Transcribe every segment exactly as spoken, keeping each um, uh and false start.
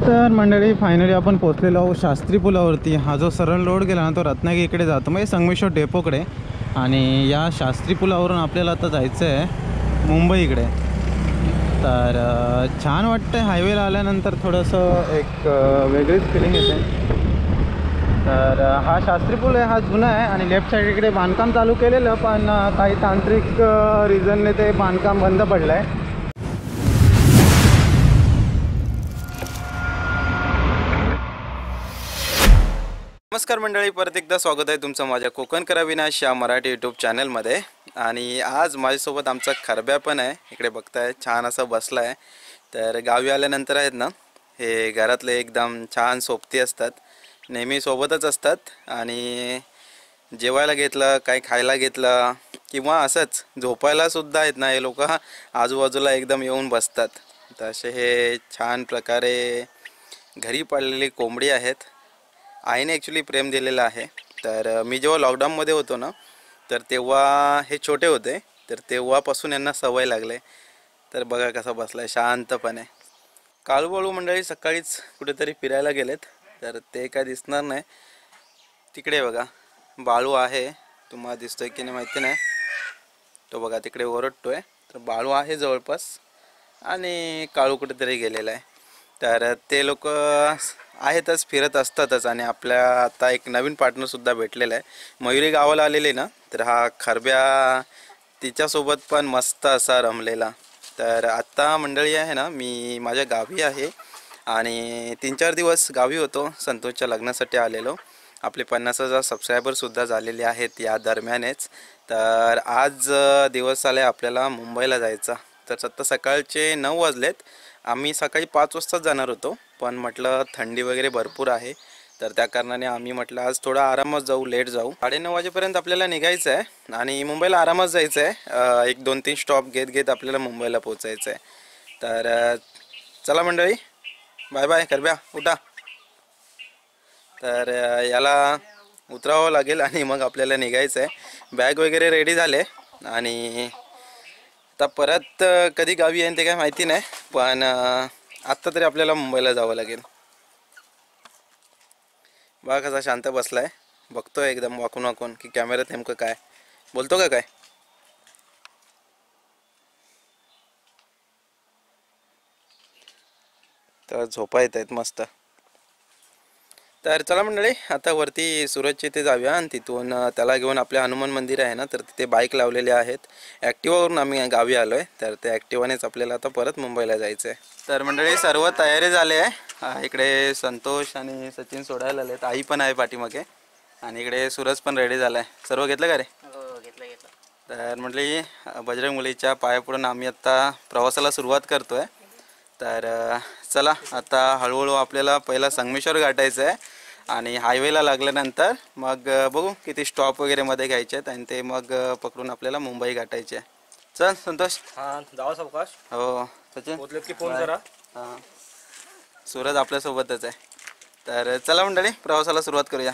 तर मंडळी फायनली आपण पोहोचलेलो आहोत शास्त्री पुलावरती। हा जो सरळ रोड गेला ना तो रत्नागिरीकडे जातो, म्हणजे संगमेश्वर डेपोकडे। आणि या शास्त्री पुलावरून आपल्याला आता जायचं आहे मुंबईकडे। तर छान वाटतं हायवेला आल्यानंतर, थोडंसं एक वेगळीच फिलिंग येते। तर हा शास्त्री पूल आहे, हा जुना आहे आणि लेफ्ट साईड इकडे बांधकाम चालू केलेलं, पण काही तांत्रिक रिझनने ते बांधकाम बंद पडलं आहे। नमस्कार मंडळी, परत एकदा स्वागत आहे तुमचं माझ्या कोकणकर अविनाश या मराठी यूट्यूब चॅनलमध्ये। आणि आज माझ्यासोबत आमचा खरब्या पण आहे, इकडे बघताय छान असं बसला आहे। तर गावी आल्यानंतर आहेत ना, हे घरातले एकदम छान सोबती असतात, नेहमी सोबतच असतात। आणि जेवायला घेतलं, काही खायला घेतलं किंवा असंच झोपायला सुद्धा आहेत ना, हे लोक आजूबाजूला एकदम येऊन बसतात। तर असे हे छान प्रकारे घरी पाळलेली कोंबडी आहेत। आईने ॲक्च्युली प्रेम दिलेलं आहे। तर मी जेव्हा लॉकडाऊनमध्ये होतो ना, तर तेव्हा हे छोटे होते, तर तेव्हापासून यांना सवय लागले। तर बघा कसा बसलाय शांतपणे। काळूबाळू मंडळी सकाळीच कुठेतरी फिरायला गेलेत, तर ते काय दिसणार नाही। तिकडे बघा बाळू आहे, तुम्हाला दिसतोय की नाही माहिती नाही, तो बघा तिकडे ओरडतोय। तर बाळू आहे जवळपास आणि काळू कुठेतरी गेलेला आहे। तर ते लोक आहेतच, फिरत असतातच। आणि आपल्या आता एक नवीन पार्टनरसुद्धा भेटलेला आहे, मयुरी गावाला आलेली ना, तर हा खरब्या तिच्यासोबत पण मस्त असा रमलेला। तर आत्ता मंडळी आहे ना, मी माझ्या गावी आहे आणि तीन चार दिवस गावी होतो, संतोषच्या लग्नासाठी आलेलो। आपले पन्नास हजार सबस्क्रायबरसुद्धा झालेले आहेत या दरम्यानच। तर आज दिवस आले आपल्याला मुंबईला जायचा। तर आत्ता सकाळचे नऊ वाजलेत, आम्ही सकाळी पाच वाजताच जाणार होतो, पण म्हटलं थंडी वगैरे भरपूर आहे, तर त्या कारणाने आम्ही म्हटलं आज थोडा आरामात जाऊ, लेट जाऊ। साडेनऊ वाजेपर्यंत आपल्याला निघायचं आहे आणि मुंबईला आरामात जायचं आहे। एक दोन तीन स्टॉप घेत घेत आपल्याला मुंबईला पोचायचं आहे। तर चला मंडळी, बाय बाय खरब्या, उठा। तर याला उतरावं लागेल आणि मग आपल्याला निघायचं आहे। बॅग वगैरे रेडी झाले आणि आता परत कधी गावी येईन ते काय माहिती नाही, पण आत्ता तरी आपल्याला मुंबईला जावं लागेल। बघा कसा शांत बसलाय, बघतोय एकदम वाकून वाकून की कॅमेऱ्यात नेमकं काय बोलतो का काय। तर झोपा येत आहेत मस्त। तर चला मंडळी, आता वरती सुरतच्या इथे जाऊया आणि तिथून त्याला घेऊन आपले हनुमान मंदिर आहे ना, तर तिथे बाईक लावलेले आहेत। ॲक्टिवावरून आम्ही गावी आलो आहे, तर त्या ॲक्टिवानेच आपल्याला आता परत मुंबईला जायचं आहे। तर मंडळी सर्व तयारी झाली आहे, इकडे संतोष आणि सचिन सोडायला आलेत, आई पण आहे पाठीमागे आणि इकडे सूरज पण रेडी झाला आहे। सर्व घेतलं का रे? हो घेतलं घेतलं। तर मंडळी बजरंग मुलीच्या पाया पडून आम्ही आता प्रवासाला सुरुवात करतो आहे। तर चला आता हळूहळू आपल्याला पहिला संगमेश्वर गाठायचं आहे आणि हायवेला लागल्यानंतर मग बघू किती स्टॉप वगैरे मध्ये घ्यायचे आहेत आणि ते मग पकडून आपल्याला मुंबई गाठायची आहे। चल संतोष। हां जाऊ सावकाश। हो सचिन पोचलेत की फोन करा। हां सूरज आपल्यासोबतच आहे। तर चला मंडळी प्रवासाला सुरुवात करूया।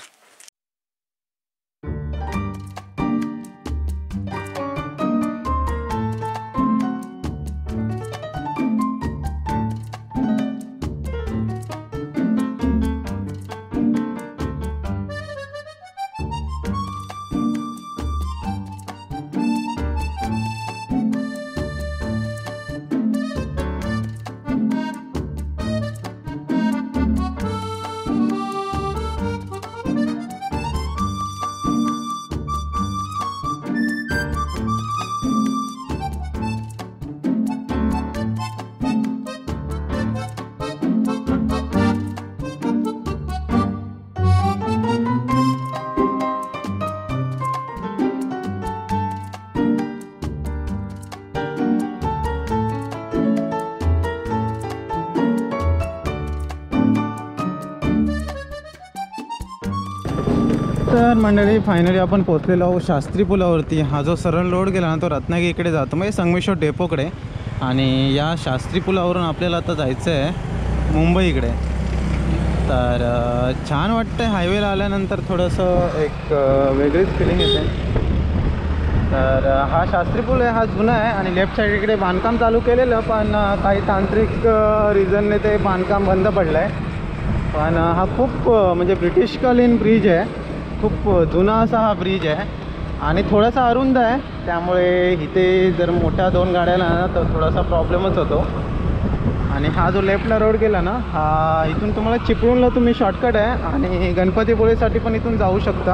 तर मंडळी फायनली आपण पोहोचलेलो आहोत शास्त्री पुलावरती। हा जो सरळ रोड गेला ना तो रत्नागिरीकडे जातो, म्हणजे संगमेश्वर डेपोकडे। आणि या शास्त्री पुलावरून आपल्याला आता जायचं आहे मुंबईकडे। तर छान वाटतं हायवेला आल्यानंतर, थोडंसं एक वेगळीच फिलिंग येते। तर हा शास्त्री पूल आहे, हा जुना आहे आणि लेफ्ट साईड इकडे बांधकाम चालू केलेलं, पण काही तांत्रिक रिझनने ते बांधकाम बंद पडलं आहे. पण हा खूप म्हणजे ब्रिटिशकालीन ब्रिज आहे, खूप जुना असा हा ब्रिज आहे आणि थोडासा अरुंद आहे, त्यामुळे इथे जर मोठ्या दोन गाड्याला ना तर थोडासा प्रॉब्लेमच होतो. आणि हा जो लेफ्टला रोड गेला ना, हा इथून तुम्हाला चिपळूणला तुम्ही शॉर्टकट आहे आणि गणपतीपुळेसाठी पण इथून जाऊ शकता.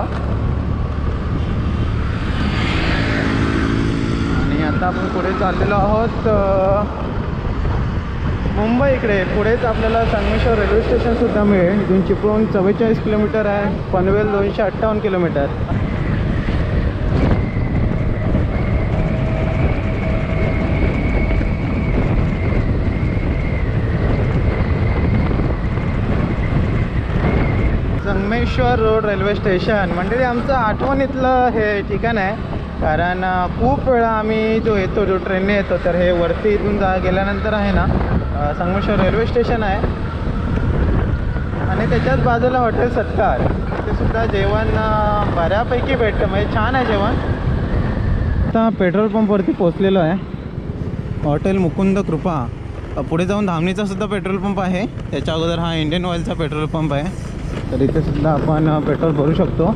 आणि आता आपण पुढे चाललेलो आहोत मुंबईकडे. पुढेच आपल्याला संगमेश्वर रेल्वे स्टेशनसुद्धा मिळेल. इथून चिपळूण चव्वेचाळीस किलोमीटर आहे, पनवेल दोनशे अठ्ठावन्न kilometre. Sangameshwar road railway station म्हणजे आमचं आठवणीतलं हे ठिकाण आहे, कारण खूप वेळा आम्ही जो येतो जो ट्रेनने येतो तर हे वरती इथून जा गेल्यानंतर आहे ना संगमेश्वर रेल्वे स्टेशन आहे आणि त्याच्याच बाजूला हॉटेल सत्कार. ते सुद्धा जेवण बऱ्यापैकी भेटतं, म्हणजे छान आहे जेवण. आता पेट्रोल पंपवरती पोचलेलो आहे, हॉटेल मुकुंद कृपा. पुढे जाऊन धामणीचा सुद्धा पेट्रोल पंप आहे, त्याच्या अगोदर हा इंडियन ऑइलचा पेट्रोल पंप आहे, तर इथे सुद्धा आपण पेट्रोल भरू शकतो.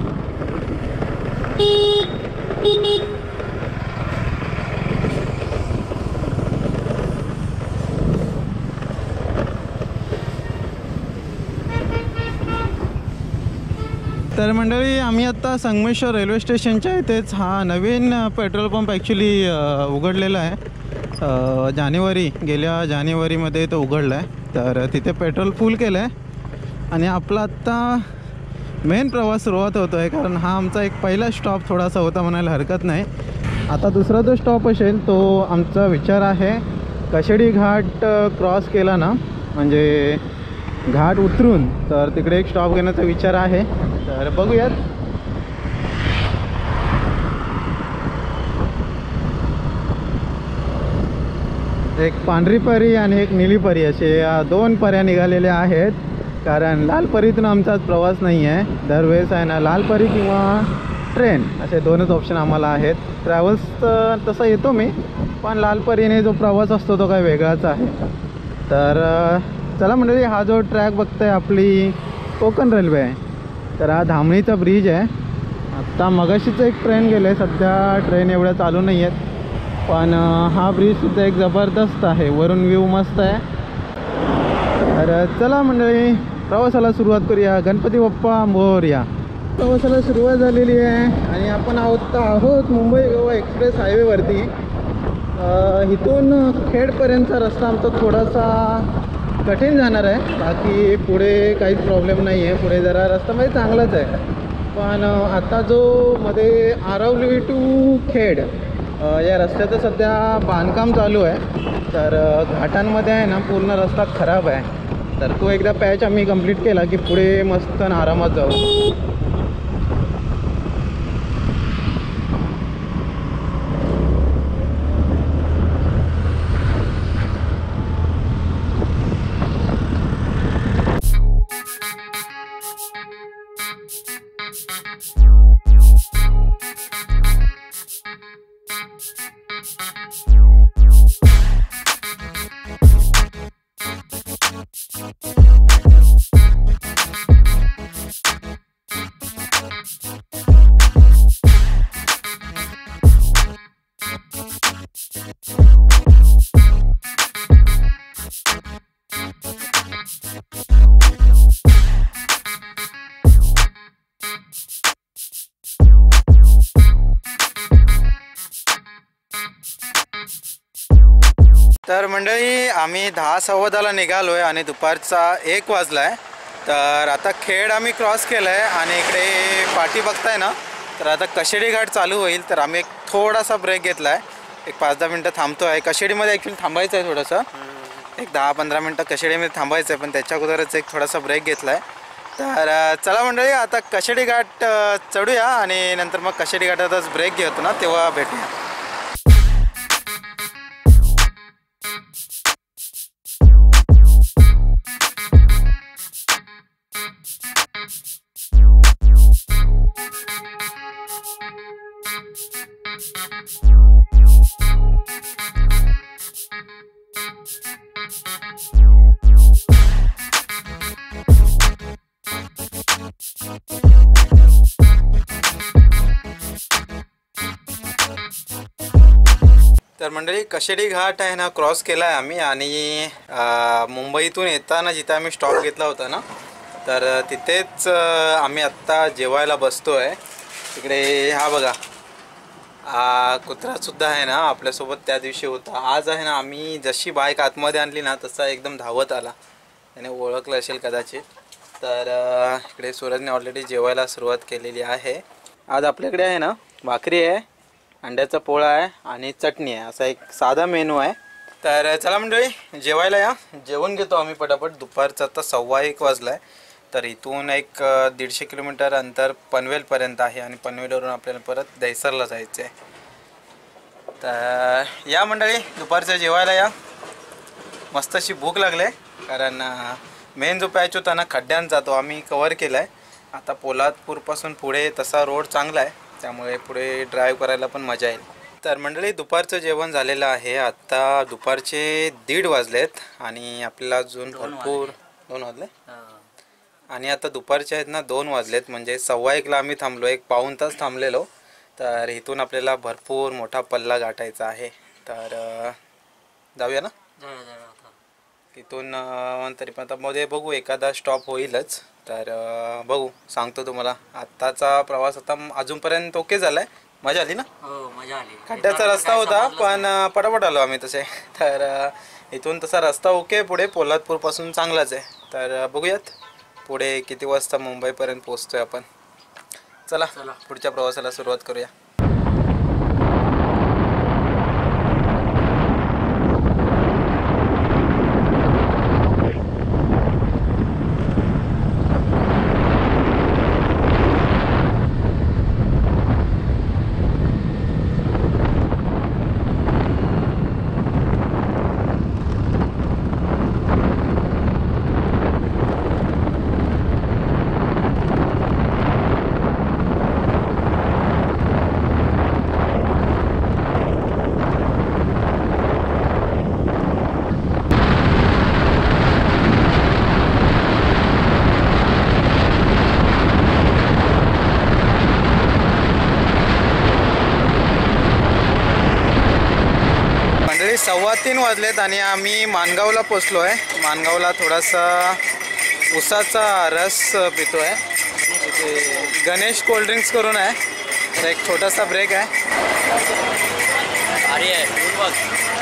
तर मंडळी, आम्ही आता संगमेश्वर रेल्वे स्टेशनच्या इथेच हा नवीन पेट्रोल पंप ॲक्च्युली उघडलेला आहे. जानेवारी गेल्या जानेवारीमध्ये तो उघडला आहे, तर तिथे पेट्रोल फुल केलं आहे आणि आपला आत्ता मेन प्रवास सुरुवात होतो आहे, कारण हा आमचा एक पहिला स्टॉप थोडासा होता म्हणायला हरकत नाही. आता दुसरा जो स्टॉप असेल तो आमचा विचार आहे कशेडी घाट क्रॉस केला ना, म्हणजे घाट उतरून तर तिकडे एक स्टॉप घेण्याचा विचार आहे. तर बघूयात. एक पांढरी परी आणि एक निळी परी असे दोन पर्या निघालेल्या आहेत, कारण लाल परीतून आमचाच प्रवास नाही आहे. दरवेळेस आहे ना लाल परी किंवा ट्रेन असे दोनच ऑप्शन आम्हाला आहेत. ट्रॅव्हल्स तसं येतो मी, पण लाल परीने जो प्रवास असतो तो काही वेगळाच आहे. तर चला मंडळी, हा जो ट्रॅक बघताय आपली कोकण रेल्वे आहे, तर हा धामणीचा ब्रिज आहे. आत्ता मगाशीच एक ट्रेन गेले आहे, सध्या ट्रेन एवढ्या चालू नाही आहेत, पण हा ब्रिजसुद्धा एक जबरदस्त आहे, वरून व्ह्यू मस्त आहे. तर चला मंडळी, प्रवासाला सुरुवात करूया. गणपती बाप्पा मोरया. प्रवासाला सुरुवात झालेली आहे आणि आपण आहोत आहोत मुंबई गोवा एक्सप्रेस हायवेवरती. इथून खेडपर्यंतचा रस्ता आमचा थोडासा कठीण जाणार आहे, बाकी पुढे काहीच प्रॉब्लेम नाही आहे. पुढे जरा रस्ता म्हणजे चांगलाच आहे, पण आता जो मध्ये आरवली टू खेड या रस्त्याचं सध्या बांधकाम चालू आहे, तर घाटांमध्ये आहे ना पूर्ण रस्ता खराब आहे. तर तो एकदा पॅच आम्ही कंप्लीट केला की पुढे मस्त आरामात जाऊ. तर मंडळी, आम्ही दहा सव्वा दहाला निघालो आहे आणि दुपारचा एक वाजला आहे. तर आता खेड आम्ही क्रॉस केलं आहे आणि इकडे पाठी बघताय ना, तर आता कशेडी घाट चालू होईल. तर आम्ही एक थोडासा ब्रेक घेतला आहे, एक पाच दहा मिनटं थांबतो आहे. कशेडीमध्ये ॲक्च्युली थांबायचं आहे थोडंसं, एक दहा पंधरा मिनटं कशेडीमध्ये थांबायचं आहे, पण त्याच्या अगोदरच एक थोडासा ब्रेक घेतला आहे. तर चला मंडळी, आता कशेडी घाट चढूया आणि नंतर मग कशेडी घाटातच ब्रेक घेतो ना, तेव्हा भेटूया. Thank you. तर मंडळी कशेडी घाट आहे ना क्रॉस केला आहे आम्ही आणि अ, मुंबईतून येताना जिथे आम्ही स्टॉप घेतला होता ना तर तिथेच अ, आम्ही आत्ता जेवायला बसतो आहे. तिकडे हा बघा आ कुत्रासुद्धा आहे ना आपल्यासोबत त्या दिवशी होता. आज आहे ना आम्ही जशी बाईक आतमध्ये आणली ना तसा एकदम धावत आला. त्याने ओळखलं असेल कदाचित. तर अ, इकडे सूरजने ऑलरेडी जेवायला सुरुवात केलेली आहे. आज आपल्याकडे आहे ना भाकरी आहे, अंड्याचा पोळा आहे आणि चटणी आहे, असा एक साधा मेनू आहे. तर चला मंडळी जेवायला या. जेवण घेतो आम्ही पटापट. दुपारचा आता सव्वा एक वाजला आहे. तर इथून एक अ, दीडशे किलोमीटर अंतर पनवेलपर्यंत आहे आणि पनवेलवरून आपल्याला परत दहिसरला जायचं आहे. तर या मंडळी दुपारचं जेवायला या. मस्त अशी भूक लागली आहे कारण मेन जो पॅच होता ना खड्ड्यांचा तो आम्ही कवर केला आहे. आता पोलादपूरपासून पुढे तसा रोड चांगला आहे त्यामुळे पुढे ड्राईव्ह करायला पण मजा येईल. तर मंडळी दुपारचं जेवण झालेलं आहे. आत्ता दुपारचे दीड वाजलेत आणि आपल्याला अजून भरपूर दोन वाजले आणि आता दुपारचे आहेत ना दोन वाजलेत म्हणजे सव्वा एकला आम्ही थांबलो. एक पाऊण तास थांबलेलो. तर इथून आपल्याला भरपूर मोठा पल्ला गाठायचा आहे. तर अ, जाऊया ना इथून. अ, तरी पण आता मध्ये बघू एखादा स्टॉप होईलच. तर अ, बघू सांगतो तुम्हाला. आत्ताचा प्रवास आता अजूनपर्यंत ओके झाला आहे. मजा आली ना? हो मजा आली. खड्ड्याचा रस्ता होता पण अ, पटापट आलो आम्ही तसे. तर अ, इथून तसा रस्ता ओके पुढे पोलादपूरपासून चांगलाच आहे. तर अ, बघूयात पुढे किती वाजता मुंबईपर्यंत पोहोचतोय आपण. चला चला. पुढच्या प्रवासाला सुरुवात करूया. सव्वा तीन वाजलेत आणि आम्ही माणगावला पोचलो आहे. माणगावला थोडासा उसाचा रस पितो आहे. इथे गणेश कोल्ड्रिंक्स करून आहे. तर एक छोटासा ब्रेक आहे. अरे बघ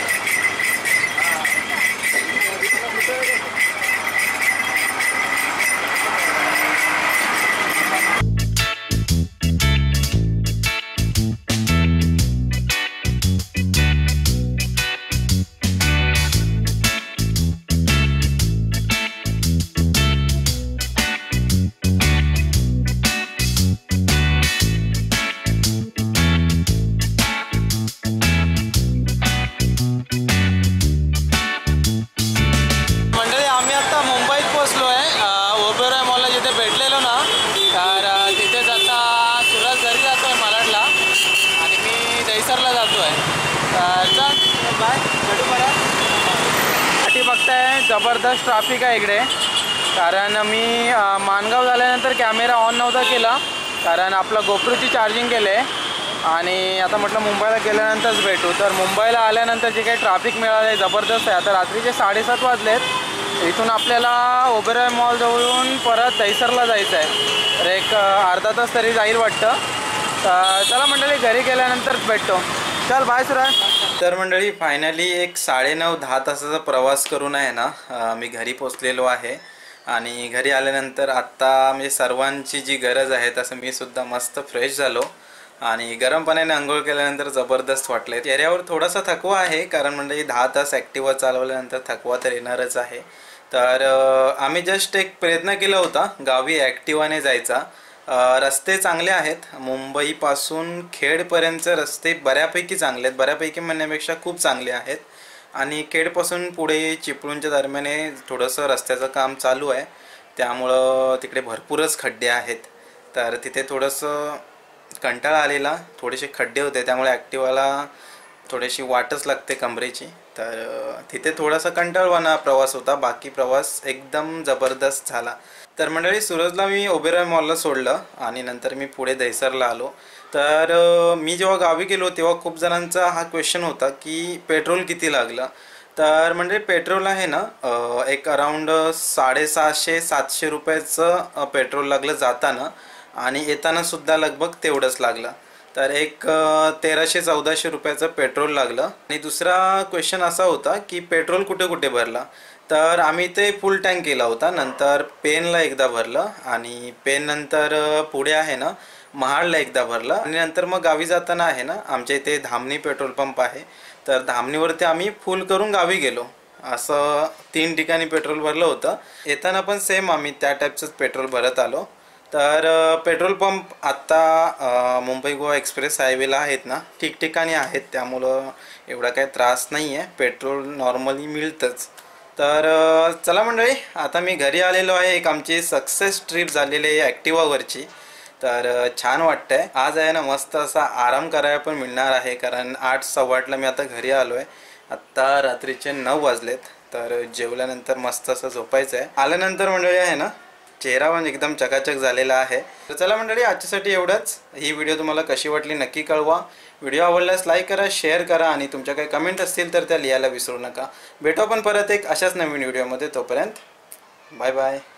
बघताय जबरदस्त ट्रॅफिक आहे इकडे. कारण मी अ, माणगाव झाल्यानंतर कॅमेरा ऑन नव्हता केला कारण आपलं गोप्रोची चार्जिंग केले आणि आता म्हटलं मुंबईला गेल्यानंतरच भेटू. तर मुंबईला आल्यानंतर जे काही ट्रॅफिक मिळालं आहे जबरदस्त आहे. आता रात्रीचे साडेसात वाजलेत. इथून आपल्याला ओबेरॉय मॉल जवळून परत दहिसरला जायचं आहे. तर एक अ, अर्धा तास तरी जाईल वाटतं. तर चला मंडळी घरी गेल्यानंतरच भेटतो. चल बाय सुराज. तर मंडळी फायनली एक साडेनऊ दहा तासाचा प्रवास करून आहे ना अ, मी घरी पोचलेलो आहे. आणि घरी आल्यानंतर आत्ता म्हणजे सर्वांची जी गरज आहे तसं मी सुद्धा मस्त फ्रेश झालो आणि गरम पाण्याने आंघोळ केल्यानंतर जबरदस्त वाटले. चेहऱ्यावर थोडासा थकवा आहे कारण म्हणजे दहा तास ॲक्टिवा चालवल्यानंतर थकवा तर येणारच आहे. तर अ, आम्ही जस्ट एक प्रयत्न केला होता गावी ॲक्टिवाने जायचा. रस्ते चांगले आहेत. मुंबईपासून खेडपर्यंतचे रस्ते बऱ्यापैकी चांगले आहेत. बऱ्यापैकी म्हणण्यापेक्षा खूप चांगले आहेत. आणि खेडपासून पुढे चिपळूणच्या दरम्याने थोडंसं रस्त्याचं काम चालू आहे त्यामुळं तिकडे भरपूरच खड्डे आहेत. तर तिथे थोडंसं कंटाळा आलेला. थोडेसे खड्डे होते त्यामुळे ॲक्टिवाला थोडीशी वाटच लागते कमरेची. तर तिथे थोडासा कंटाळवाणा प्रवास होता. बाकी प्रवास एकदम जबरदस्त झाला. तर मंडळी सूरजला मी ओबेरॉय मॉलला सोडलं आणि नंतर मी पुढे दहिसरला आलो तर अ, मी जेव्हा गावी गेलो तेव्हा खूप जणांचा हा क्वेश्चन होता की पेट्रोल किती लागलं. तर म्हणजे पेट्रोल आहे ना अ, एक अराऊंड साडेसहाशे सातशे रुपयाचं अ, पेट्रोल लागलं जाताना आणि येताना सुद्धा लगभग तेवढंच लागलं. तर एक अ, तेराशे चौदाशे रुपयाचं पेट्रोल लागलं. आणि दुसरा क्वेश्चन असा होता की पेट्रोल कुठे कुठे भरला. तर आम्ही ते फुल टँक केला होता. नंतर पेनला एकदा भरलं आणि पेन नंतर अ, पुढे आहे ना महाडला एकदा भरलं आणि नंतर मग गावी जाताना आहे ना आमच्या इथे धामणी पेट्रोल पंप आहे. तर धामणीवरती आम्ही फुल करून गावी गेलो. असं तीन ठिकाणी पेट्रोल भरलं होतं. येताना पण सेम आम्ही त्या टाईपचंच पेट्रोल भरत आलो. तर अ, पेट्रोल पंप आत्ता अ, मुंबई गोवा एक्सप्रेस हायवेला आहेत ना ठिकठिकाणी आहेत, त्यामुळं एवढा काही त्रास नाही आहे, पेट्रोल नॉर्मली मिळतंच. तर अ, चला मंडळी, आता मी घरी आलेलो आहे. एक आमची सक्सेस ट्रिप झालेली आहे ॲक्टिवावरची. तर अ, छान वाटतं आहे. आज आहे ना मस्त असा आराम करायला पण मिळणार आहे, कारण आठ सव्वा आठला मी आता घरी आलो आहे. आत्ता रात्रीचे नऊ वाजलेत. तर जेवल्यानंतर मस्त असं झोपायचं आहे. आल्यानंतर मंडळी आहे ना चेहरा पण एकदम चकाचक झालेला आहे. तर चला मंडळी, आजच्यासाठी एवढंच. ही व्हिडिओ तुम्हाला कशी वाटली नक्की कळवा. व्हिडिओ आवडल्यास लाईक करा, शेअर करा आणि तुमच्या काही कमेंट असतील तर त्या लिहायला विसरू नका. भेटू आपण परत एक अशाच नवीन व्हिडिओमध्ये. तोपर्यंत बाय बाय.